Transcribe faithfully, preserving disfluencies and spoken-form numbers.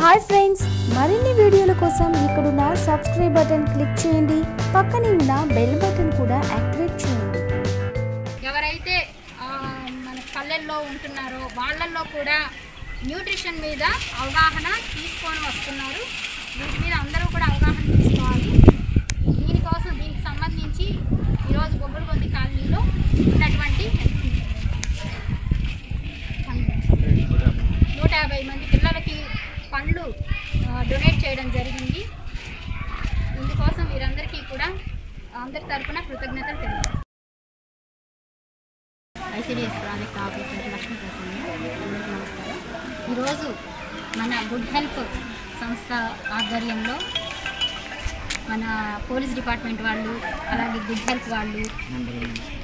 Hi friends, మరిన్ని వీడియోల కోసం ఇక్కడున్న సబ్స్క్రైబ్ బటన్ క్లిక్ చేయండి. పక్కనే ఉన్న బెల్ బటన్ కూడా యాక్టివేట్ చేయండి. ఎవరైతే మన పల్లెల్లో ఉంటున్నారో వాళ్ళల్లో కూడా న్యూట్రిషన్ మీద అవగాహన తీసుకొని వస్తున్నారు. వీటి మీద అందరూ కూడా అవగాహన తీసుకోవాలి. దీనికోసం దీనికి సంబంధించి ఈరోజు బొబ్బులకొంది కాలనీలో ఉన్నటువంటి నూట యాభై మంది పిల్లలకి పండ్లు డొనేట్ చేయడం జరిగింది. ఇందుకోసం వీరందరికీ కూడా అందరి తరఫున కృతజ్ఞతలు తెలియజేస్తాం. ICDS project officer Lakshmi Prasanna, నమస్కారం. ఈరోజు మన గుడ్ హెల్ప్ సంస్థ ఆధ్వర్యంలో మన పోలీస్ డిపార్ట్మెంట్ వాళ్ళు, అలాగే గుడ్ హెల్ప్ వాళ్ళు,